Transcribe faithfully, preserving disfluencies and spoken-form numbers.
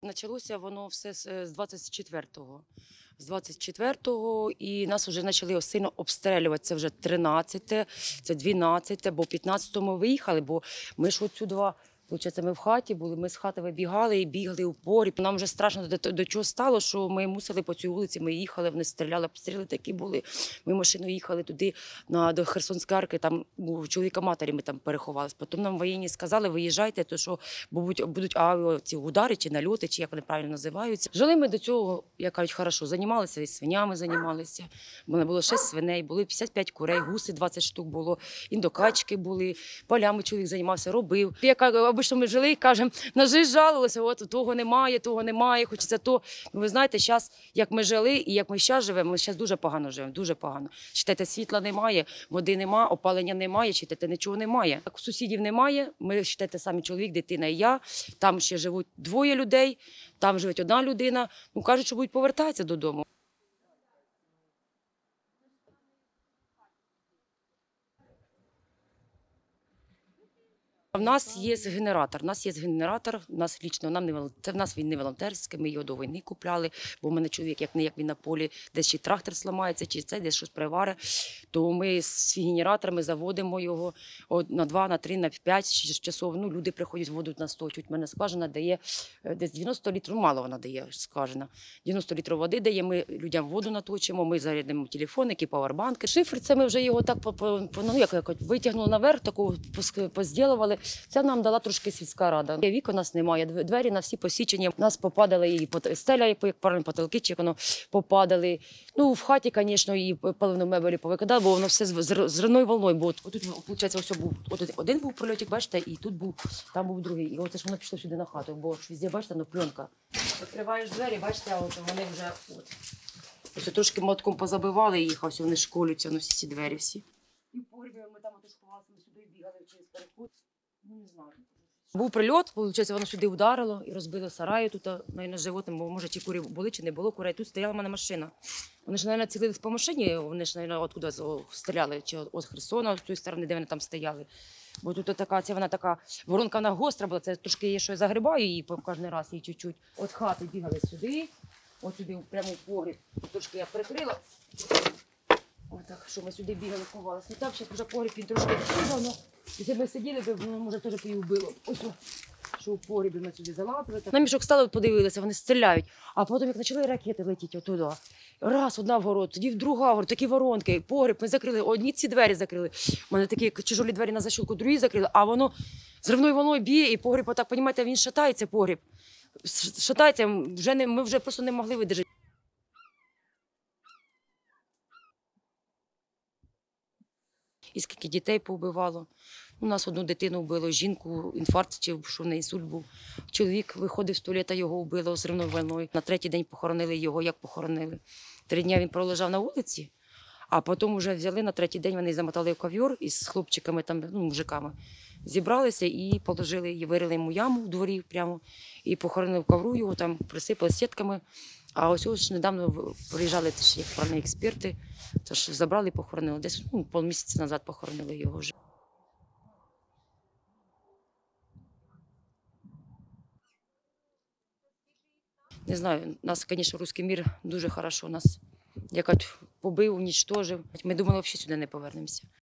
Почалося воно все з двадцять четвертого. З двадцять четвертого і нас вже почали сильно обстрілювати. Це вже тринадцяте, це дванадцяте, бо п'ятнадцятого ми виїхали, бо ми ж отсюди, виходить, ми в хаті були, ми з хати вибігали і бігли у порі. Нам вже страшно до, до чого стало, що ми мусили по цій вулиці, ми їхали, вони стріляли, обстріли такі були. Ми машиною їхали туди, на, до Херсонської арки, там у чоловіка матері ми там переховалися. Потім нам воєнні сказали, виїжджайте, то що будуть, будуть авіа ці удари чи нальоти, чи як вони правильно називаються. Жили ми до цього, як кажуть, хорошо, займалися, і свинями займалися. У мене було шість свиней, були п'ятдесят п'ять курей, гуси двадцять штук було, індокачки були, полями чоловік займався, робив. Я кажу, обично ми жили і кажемо, на жизнь жалувалися, от того немає, того немає, хочеться то. Ну, ви знаєте, зараз, як ми жили і як ми зараз живемо, ми зараз дуже погано живемо, дуже погано. Читайте, світла немає, води немає, опалення немає, читайте, нічого немає. Так, сусідів немає, ми, читайте, самі чоловік, дитина і я, там ще живуть двоє людей, там живе одна людина, ну, кажуть, що будуть повертатися додому. В нас є генератор, у нас є генератор, у нас лічно, нам не, це в нас він не волонтерський, ми його до війни купляли, бо в мене чоловік, як не як він на полі, десь чи трактор зламається, чи це, десь щось привари, то ми з генераторами заводимо його на два, на три, на п'ять часов, ну, люди приходять, воду на сто, чуть мене скважина дає, десь дев'яносто літрів, мало вона дає скважина, дев'яносто літрів води дає, ми людям воду наточимо, ми зарядимо телефоники, павербанки. Шифр, це ми вже його так, ну, як, як, витягнули наверх, таку позділували. Це нам дала трошки сільська рада. Вікон у нас немає, двері на всі посічені. Нас попадали і стеля, як правильно, потолки, чи воно попадали. Ну, в хаті, звісно, і паливну мебелі повикидали, бо воно все з рівною волною. Бо тут, виходить, ось був, от один був прильотик, бачите, і тут був, там був другий. І оце ж воно пішло сюди на хату, бо ж везде, бачите, ну, пленка. Відкриваєш двері, бачите, от вони вже, от. Ось трошки мотком позабивали їх, ось вони школюються, ну, всі ці двері всі. І в погрібі ми там отож ховалися, ми сюди бігали через переход. Ну, не знаю. Був прильот, виходить, воно сюди вдарило і розбило сараї тут, на животним, бо, може, ті курі були чи не було курей. Тут стояла в мене машина. Вони ж, мабуть, цілились по машині, вони ж, мабуть, откуда стріляли, чи від Херсона, з тієї сторони, де вони там стояли. Бо тут така, це вона така, воронка вона гостра була, це трошки є, що я загрибаю її кожен раз, її чуть-чуть. От хати бігали сюди, от сюди, прямо в погріб, трошки я перекрила. Отак, що ми сюди бігали, ховалися. Ну, там ще вже погріб, він трошки давно. Якщо ми сиділи, то, ну, може, теж б її вбило. Ось, що у погрібі ми сюди залазили. На мішок стали, подивилися, вони стріляють. А потім, як почали ракети летіти отуди, раз одна вгород, тоді друга вгород, такі воронки, погріб ми закрили, одні ці двері закрили. У мене такі тяжолі двері на защілку, другі закрили, а воно зривною волною б'є, і погріб, отак, розумієте, він шатається, погріб. Шатається, вже не, ми вже просто не могли видержати. І скільки дітей повбивало. У нас одну дитину вбило, жінку, інфаркт, чи що в неї інсульт був. Чоловік виходив з туалета, його вбило зривною волною. На третій день похоронили його, як похоронили. Три дні він пролежав на вулиці, а потім вже взяли, на третій день вони замотали в ковьор із хлопчиками, там, ну, мужиками. Зібралися і положили, і вирили йому яму в дворі прямо, і похоронили в ковру його, там присипали сітками. А ось ось недавно приїжджали теж, як правильні експерти, тож забрали і похоронили. Десь, ну, полмісяця назад похоронили його вже. Не знаю, нас, звісно, русський мір дуже хорошо нас, як побив, унічтожив. Ми думали, взагалі сюди не повернемося.